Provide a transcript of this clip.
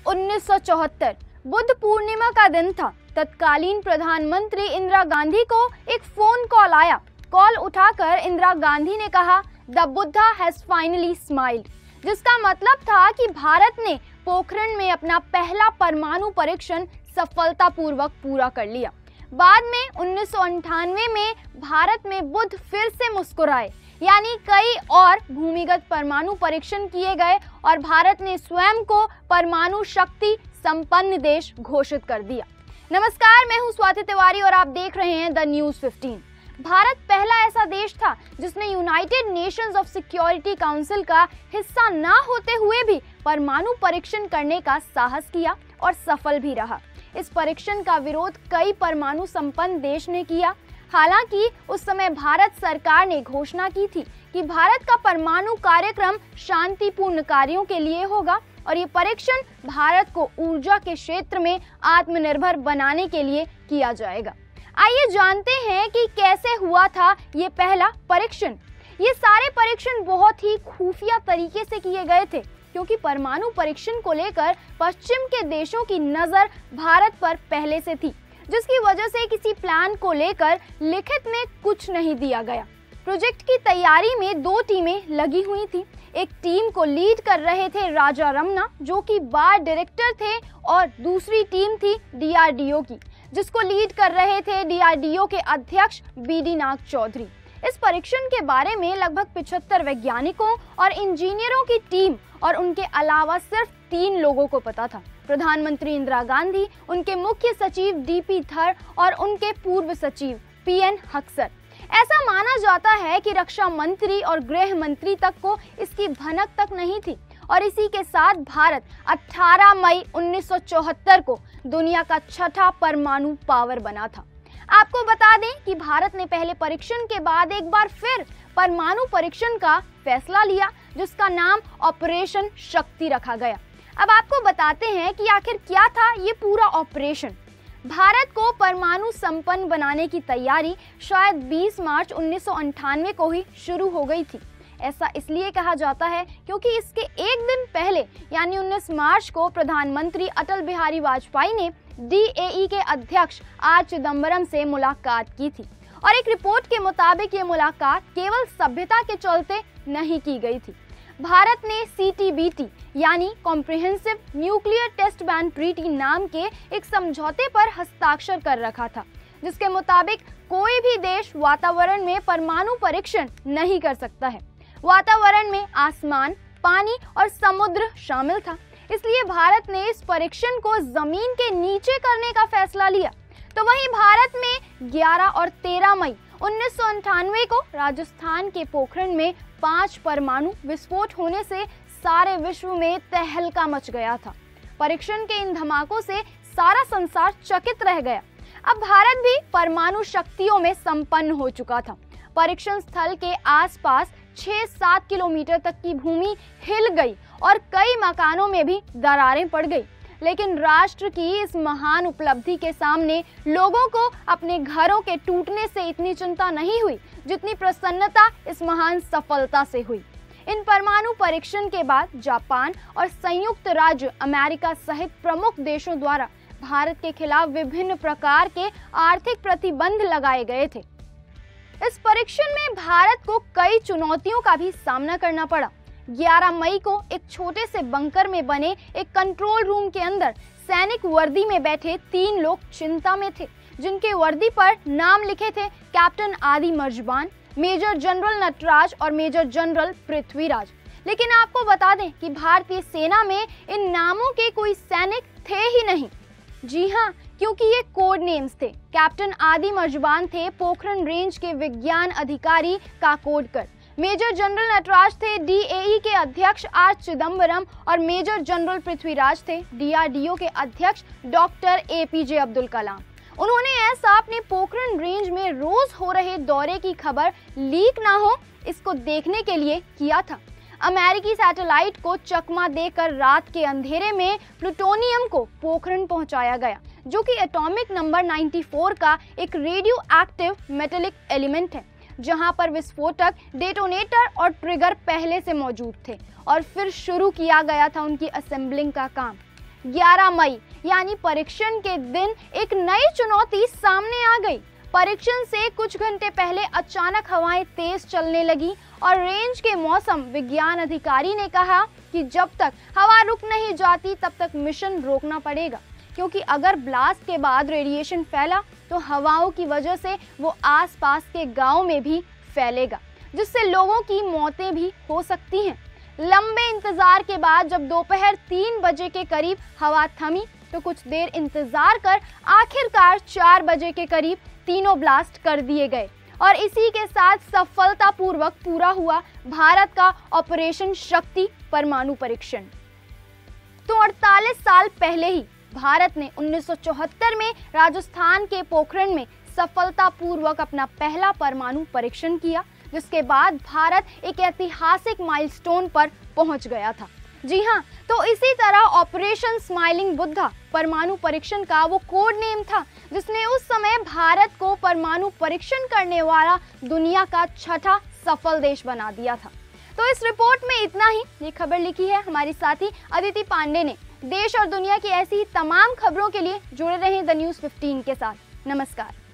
1974 बुद्ध पूर्णिमा का दिन था। तत्कालीन प्रधानमंत्री इंदिरा गांधी को एक फोन कॉल आया। कॉल उठाकर इंदिरा गांधी ने कहा, the Buddha has finally smiled, जिसका मतलब था कि भारत ने पोखरण में अपना पहला परमाणु परीक्षण सफलतापूर्वक पूरा कर लिया। बाद में 1998 में भारत में बुद्ध फिर से मुस्कुराए, यानी कई और भूमिगत परमाणु परीक्षण किए गए और भारत ने स्वयं को परमाणु शक्ति संपन्न देश घोषित कर दिया। नमस्कार, मैं हूं स्वाति तिवारी और आप देख रहे हैं द न्यूज़ 15। भारत पहला ऐसा देश था जिसने United Nations of Security Council का हिस्सा ना होते हुए भी परमाणु परीक्षण करने का साहस किया और सफल भी रहा। इस परीक्षण का विरोध कई परमाणु संपन्न देश ने किया। हालांकि उस समय भारत सरकार ने घोषणा की थी कि भारत का परमाणु कार्यक्रम शांतिपूर्ण कार्यों के लिए होगा और ये परीक्षण भारत को ऊर्जा के क्षेत्र में आत्मनिर्भर बनाने के लिए किया जाएगा। आइए जानते हैं कि कैसे हुआ था ये पहला परीक्षण। ये सारे परीक्षण बहुत ही खुफिया तरीके से किए गए थे, क्योंकि परमाणु परीक्षण को लेकर पश्चिम के देशों की नजर भारत पर पहले से थी, जिसकी वजह से किसी प्लान को लेकर लिखित में कुछ नहीं दिया गया। प्रोजेक्ट की तैयारी में दो टीमें लगी हुई थी। एक टीम को लीड कर रहे थे राजा रमन्ना, जो कि बार डायरेक्टर थे, और दूसरी टीम थी डीआरडीओ की, जिसको लीड कर रहे थे डीआरडीओ के अध्यक्ष बीडी नाग चौधरी। इस परीक्षण के बारे में लगभग 75 वैज्ञानिकों और इंजीनियरों की टीम और उनके अलावा सिर्फ 3 लोगों को पता था। प्रधानमंत्री इंदिरा गांधी, उनके मुख्य सचिव डीपी थर और उनके पूर्व सचिव पीएन हक्सर। ऐसा माना जाता है कि रक्षा मंत्री और गृह मंत्री तक को इसकी भनक तक नहीं थी और इसी के साथ भारत 18 मई 1974 को दुनिया का छठा परमाणु पावर बना था। आपको बता दें कि भारत ने पहले परीक्षण के बाद एक बार फिर परमाणु परीक्षण का फैसला लिया, जिसका नाम ऑपरेशन शक्ति रखा गया। अब आपको बताते हैं कि आखिर क्या था ये पूरा ऑपरेशन। भारत को परमाणु संपन्न बनाने की तैयारी शायद 20 मार्च 1998 को ही शुरू हो गई थी। ऐसा इसलिए कहा जाता है क्योंकि इसके एक दिन पहले यानी 19 मार्च को प्रधानमंत्री अटल बिहारी वाजपेयी ने डीएई के अध्यक्ष आर चिदम्बरम से मुलाकात की थी और एक रिपोर्ट के मुताबिक ये मुलाकात केवल सभ्यता के चलते नहीं की गई थी। भारत ने सीटीबीटी यानी comprehensive nuclear test ban treaty नाम के एक समझौते पर हस्ताक्षर कर रखा था, जिसके मुताबिक कोई भी देश वातावरण में परमाणु परीक्षण नहीं कर सकता है। वातावरण में आसमान, पानी और समुद्र शामिल था, इसलिए भारत ने इस परीक्षण को जमीन के नीचे करने का फैसला लिया। तो वहीं भारत में 11 और 13 मई 1998 को राजस्थान के पोखरण में 5 परमाणु विस्फोट होने से सारे विश्व में तहलका मच गया था। परीक्षण के इन धमाकों से सारा संसार चकित रह गया। अब भारत भी परमाणु शक्तियों में संपन्न हो चुका था। परीक्षण स्थल के आसपास 6-7 किलोमीटर तक की भूमि हिल गई और कई मकानों में भी दरारें पड़ गई। लेकिन राष्ट्र की इस महान उपलब्धि के सामने लोगों को अपने घरों के टूटने से इतनी चिंता नहीं हुई जितनी प्रसन्नता इस महान सफलता से हुई। इन परमाणु परीक्षण के बाद जापान और संयुक्त राज्य अमेरिका सहित प्रमुख देशों द्वारा भारत के खिलाफ विभिन्न प्रकार के आर्थिक प्रतिबंध लगाए गए थे। इस परीक्षण में भारत को कई चुनौतियों का भी सामना करना पड़ा। 11 मई को एक छोटे से बंकर में बने एक कंट्रोल रूम के अंदर सैनिक वर्दी में बैठे 3 लोग चिंता में थे, जिनके वर्दी पर नाम लिखे थे कैप्टन आदि मर्जबान, मेजर जनरल नटराज और मेजर जनरल पृथ्वीराज। लेकिन आपको बता दें कि भारतीय सेना में इन नामों के कोई सैनिक थे ही नहीं। जी हाँ, क्योंकि ये कोड नेम्स थे। कैप्टन आदि मर्जबान थे पोखरण रेंज के विज्ञान अधिकारी काकोडकर, मेजर जनरल नटराज थे डीएई के अध्यक्ष आर चिदम्बरम और मेजर जनरल पृथ्वीराज थे डीआरडीओ के अध्यक्ष डॉक्टर एपीजे अब्दुल कलाम। उन्होंने ऐसा अपने पोखरण रेंज में रोज हो रहे दौरे की खबर लीक ना हो, इसको देखने के लिए किया था। अमेरिकी सैटेलाइट को चकमा देकर रात के अंधेरे में प्लूटोनियम को पोखरण पहुंचाया गया, जो कि एटॉमिक नंबर 94 का एक रेडियो एक्टिव मेटेलिक एलिमेंट है, जहां पर विस्फोटक, डेटोनेटर और ट्रिगर पहले से मौजूद थे और फिर शुरू किया गया था उनकी असेंबलिंग का काम। 11 मई यानी परीक्षण के दिन एक नई चुनौती सामने आ गई। परीक्षण से कुछ घंटे पहले अचानक हवाएं तेज चलने लगी और रेंज के मौसम विज्ञान अधिकारी ने कहा कि जब तक हवा रुक नहीं जाती तब तक मिशन रोकना पड़ेगा, क्योंकि अगर ब्लास्ट के बाद रेडिएशन फैला तो हवाओं की वजह से वो आसपास के गांव में भी फैलेगा, जिससे लोगों की मौतें भी हो सकती हैं। लंबे इंतजार के बाद जब दोपहर 3 बजे के करीब हवा थमी तो कुछ देर इंतजार कर आखिरकार 4 बजे के करीब तीनों ब्लास्ट कर दिए गए और इसी के साथ सफलतापूर्वक पूरा हुआ भारत का ऑपरेशन शक्ति परमाणु परीक्षण। तो 48 साल पहले ही भारत ने 1974 में राजस्थान के पोखरण में सफलतापूर्वक अपना पहला परमाणु परीक्षण किया, जिसके बाद भारत एक ऐतिहासिक माइलस्टोन पर पहुंच गया था। जी हां, तो इसी तरह ऑपरेशन स्माइलिंग बुद्धा परमाणु परीक्षण का वो कोड नेम था, जिसने उस समय भारत को परमाणु परीक्षण करने वाला दुनिया का छठा सफल देश बना दिया था। तो इस रिपोर्ट में इतना ही। ये खबर लिखी है हमारी साथी अदिति पांडे ने। देश और दुनिया की ऐसी ही तमाम खबरों के लिए जुड़े रहें द न्यूज़ 15 के साथ। नमस्कार।